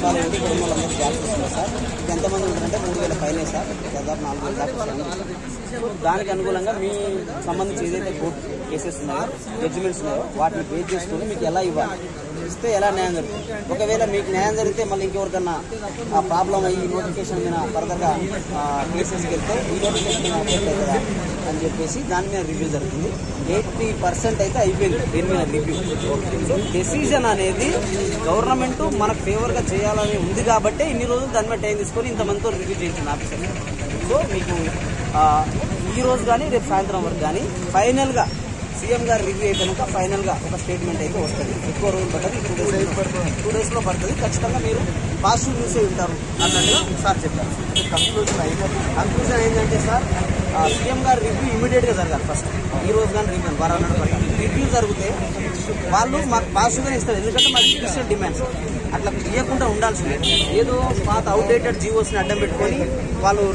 చాలా ఏంటి ఇక్కడ ఉన్న వాళ్ళందరూ జాబ్స్ వస్తున్నారు సార్. ఎంతమంది ఉంటారంటే 3000 పైనే సార్, దాదాపు 4000 దాకా వస్తుంది. సో దానికి అనుగుణంగా మీ సంబంధించి ఏదైతే కోర్టు కేసెస్ ఉన్నాయో, జడ్జిమెంట్స్ ఉన్నాయో వాటిని బేస్ చేసుకుని మీకు ఎలా ఇవ్వాలి, ఇస్తే ఎలా న్యాయం జరుగుతుంది. ఒకవేళ మీకు న్యాయం జరిగితే మళ్ళీ ఇంకెవరికన్నా ఆ ప్రాబ్లం అయ్యి నోటిఫికేషన్ మీద ఫర్దర్గా కేసెస్కి వెళ్తే ఈ నోటిఫికేషన్ మీద అఫెక్ట్ అవుతుందా అని చెప్పేసి దాని మీద రివ్యూ జరుగుతుంది. 80% అయితే అయిపోయింది దీని మీద రివ్యూ. సో డెసిజన్ అనేది గవర్నమెంట్ మనకు ఫేవర్గా చేయాలని ఉంది కాబట్టి ఇన్ని రోజులు దాని మీద టైం తీసుకొని ఇంతమందితో రివ్యూ చేయించింది ఆఫీసర్. సో మీకు ఈ రోజు కానీ రేపు సాయంత్రం వరకు కానీ ఫైనల్గా సీఎం గారు రివ్యూ అయిపోయినాక ఫైనల్గా ఒక స్టేట్మెంట్ అయితే వస్తుంది. ఎక్కువ రోజులు పడుతుంది, 2 డేస్లో పడుతుంది. ఖచ్చితంగా మీరు పాజిటివ్ న్యూస్ ఉంటారు అన్నట్టుగా సార్ చెప్పారు. కంక్లూజన్ ఏంటంటే సార్, సీఎం గారు రివ్యూ ఇమీడియట్గా జరగాలి. ఫస్ట్ ఈ రోజు కానీ రివ్యూ జరిగితే వాళ్ళు మాకు పాజిటివ్గానే ఇస్తారు. ఎందుకంటే మాకు జ్యుడిషియల్ డిమాండ్స్ అట్లా ఇవ్వకుండా ఉండాల్సిందే. ఏదో పాత అవుట్డేటెడ్ జీవోస్ని అడ్డం పెట్టుకొని వాళ్ళు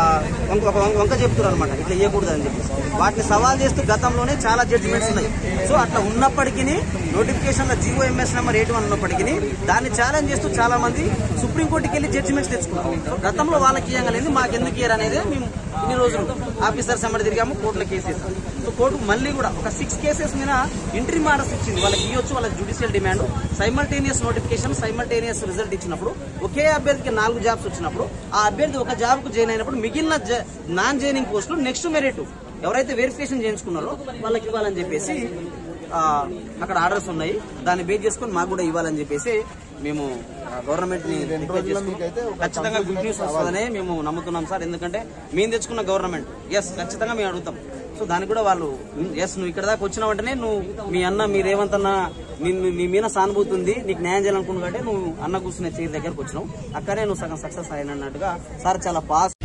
వంక చెప్తున్నారు అనమాట, ఇట్లా ఇవ్వకూడదు అని చెప్పేసి. వాటిని సవాల్ చేస్తూ గతంలోనే చాలా జడ్జిమెంట్స్ ఉన్నాయి. సో అట్లా ఉన్నప్పటికీ నోటిఫికేషన్లో జీవో ఎంఎస్ నెంబర్ 81 ఉన్నప్పటికీ దాన్ని ఛాలెంజ్ చేస్తూ చాలా మంది సుప్రీంకోర్టుకి వెళ్ళి జడ్జిమెంట్స్ తెచ్చుకున్నారు. గతంలో వాళ్ళకి ఇవ్వగలేదు, మాకు ఎందుకు ఇయ్యరు అనేది మేము ఇన్ని రోజులు ఆఫీసర్స్ ఎమ్మడి తిరిగాము, కోర్టులో కేసు వేసాము. సో కోర్టు మళ్ళీ కూడా ఒక 6 కేసెస్ మీద ఇంటరీమ్ ఆర్డర్స్ ఇచ్చింది. వాళ్ళకి ఇవ్వచ్చు, వాళ్ళకి judicial demand. Simultaneous notification, simultaneous result ఇచ్చినప్పుడు ఒకే అభ్యర్థికి 4 జాబ్స్ వచ్చినప్పుడు ఆ అభ్యర్థి ఒక జాబ్కు జాయిన్ అయినప్పుడు మిగిలిన నాన్ జాయినింగ్ పోస్టులు నెక్స్ట్ మెరిట్ ఎవరైతే వెరిఫికేషన్ చేయించుకున్నారో వాళ్ళకి ఇవ్వాలని చెప్పేసి అక్కడ ఆర్డర్స్ ఉన్నాయి. దాన్ని బేస్ చేసుకుని మాకు కూడా ఇవ్వాలని చెప్పేసి మేము గవర్నమెంట్ ని ఖచ్చితంగా గుడ్ న్యూస్ వస్తుందనే మేము నమ్ముతున్నాం సార్. ఎందుకంటే మేము తెచ్చుకున్న గవర్నమెంట్ ఖచ్చితంగా మేము అడుగుతాం. సో దానికి కూడా వాళ్ళు నువ్వు ఇక్కడ దాకా వచ్చిన వెంటనే నువ్వు మీ అన్న మీ రేవంత్ అన్న నీ మీద సానుభూతి ఉంది, నీకు న్యాయం చేయాలనుకున్నా కంటే నువ్వు అన్న కూర్చునే చైర్ దగ్గరకు వచ్చినావు, అక్కడే నువ్వు సగం సక్సెస్ అయినట్టుగా సార్ చాలా